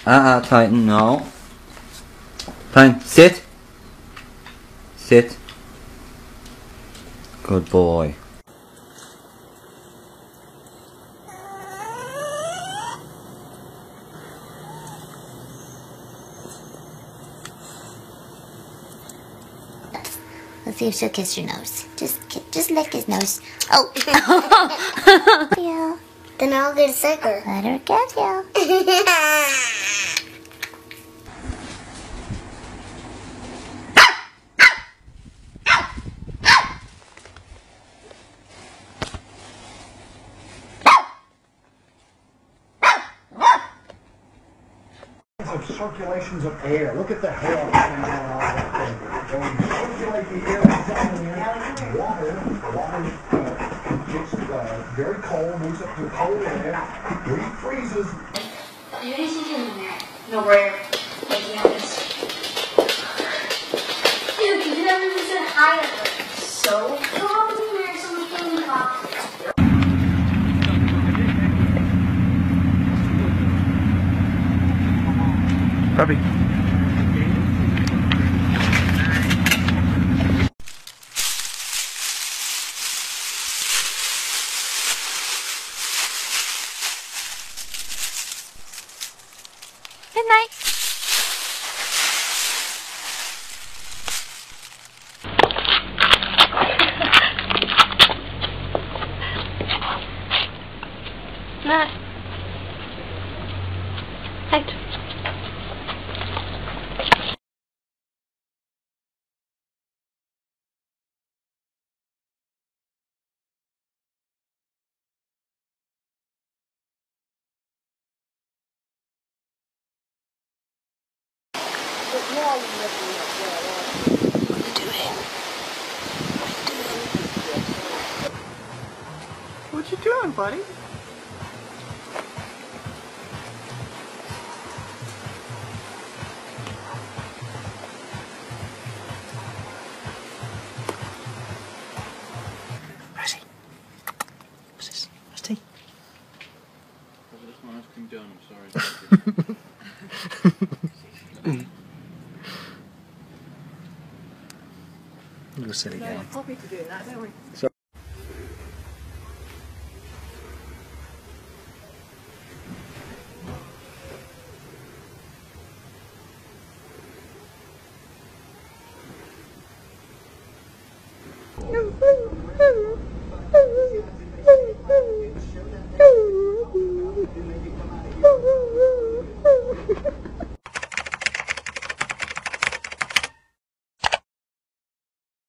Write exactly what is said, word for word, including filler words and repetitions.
Uh-uh, Titan, no. Titan, sit. Sit. Good boy. Let's see if she'll kiss your nose. Just, just lick his nose. Oh. Yeah. Then I'll get sicker. Let her get you. Of circulations of air. Look at the hair coming out of that thing. When you circulate the air inside of there, water, water uh, gets uh, very cold, moves up to cold air, refreezes. No, we're making out this. Dude, you never even said hi to her. So probably there's something about it. Puppy. Good night. Night. Night. What you doing, buddy? Rosie. What's this? What's tea? That's my ice cream done, I'm sorry. You're a silly guy. Happy to do that, don't we? So Woo, woo, woo.